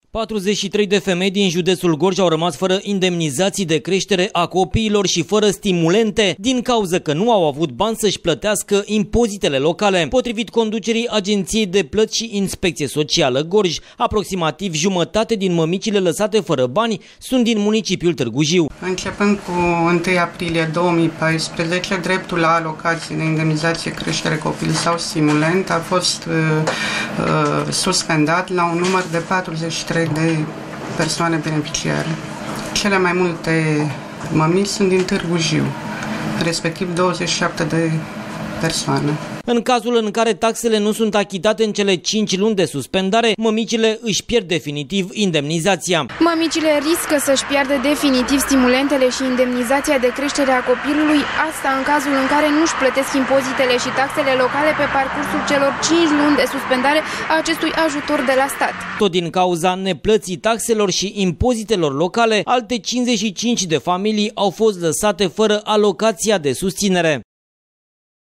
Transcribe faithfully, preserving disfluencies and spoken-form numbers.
patruzeci și trei de femei din județul Gorj au rămas fără indemnizații de creștere a copiilor și fără stimulente din cauza că nu au avut bani să-și plătească impozitele locale. Potrivit conducerii Agenției de Plăți și Inspecție Socială Gorj, aproximativ jumătate din mămicile lăsate fără bani sunt din municipiul Târgu Jiu. Începând cu întâi aprilie două mii paisprezece, dreptul la alocație de indemnizație creștere copil sau stimulent a fost uh, uh, suspendat la un număr de patruzeci și trei de persoane beneficiare. Cele mai multe mămici sunt din Târgu Jiu, respectiv douăzeci și șapte de persoane. În cazul în care taxele nu sunt achitate în cele cinci luni de suspendare, mămicile își pierd definitiv indemnizația. Mămicile riscă să-și piardă definitiv stimulentele și indemnizația de creștere a copilului, asta în cazul în care nu-și plătesc impozitele și taxele locale pe parcursul celor cinci luni de suspendare a acestui ajutor de la stat. Tot din cauza neplății taxelor și impozitelor locale, alte cincizeci și cinci de familii au fost lăsate fără alocația de susținere.